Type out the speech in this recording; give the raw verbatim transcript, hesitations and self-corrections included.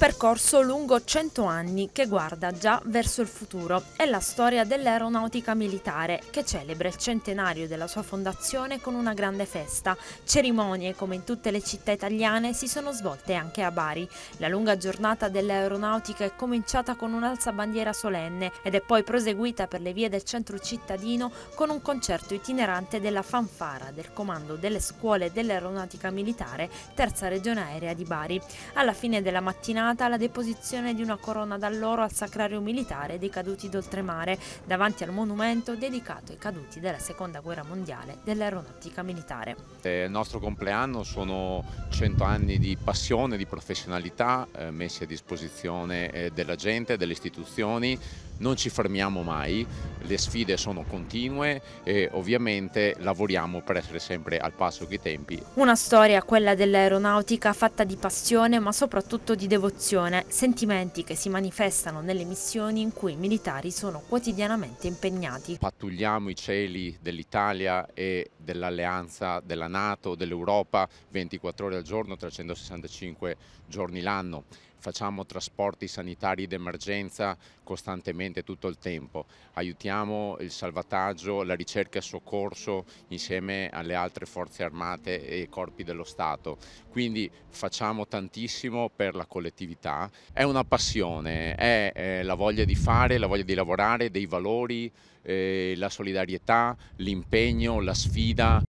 percorso lungo cento anni che guarda già verso il futuro. È la storia dell'aeronautica militare che celebra il centenario della sua fondazione con una grande festa. Cerimonie, come in tutte le città italiane, si sono svolte anche a Bari. La lunga giornata dell'aeronautica è cominciata con un'alzabandiera solenne ed è poi proseguita per le vie del centro cittadino con un concerto itinerante della fanfara del comando delle scuole dell'aeronautica militare, terza regione aerea di Bari. Alla fine della mattinata la deposizione di una corona d'alloro al Sacrario Militare dei caduti d'oltremare davanti al monumento dedicato ai caduti della Seconda Guerra Mondiale dell'aeronautica militare. Il nostro compleanno sono cento anni di passione, di professionalità eh, messi a disposizione eh, della gente, delle istituzioni. Non ci fermiamo mai, le sfide sono continue e ovviamente lavoriamo per essere sempre al passo coi tempi. Una storia, quella dell'aeronautica, fatta di passione ma soprattutto di devozione, sentimenti che si manifestano nelle missioni in cui i militari sono quotidianamente impegnati. Pattugliamo i cieli dell'Italia e dell'Alleanza, della NATO, dell'Europa ventiquattro ore al giorno, trecentosessantacinque giorni l'anno. Facciamo trasporti sanitari d'emergenza costantemente tutto il tempo. Aiutiamo il salvataggio, la ricerca e il soccorso insieme alle altre forze armate e corpi dello Stato. Quindi facciamo tantissimo per la collettività. È una passione, è eh, la voglia di fare, la voglia di lavorare, dei valori, eh, la solidarietà, l'impegno, la sfida.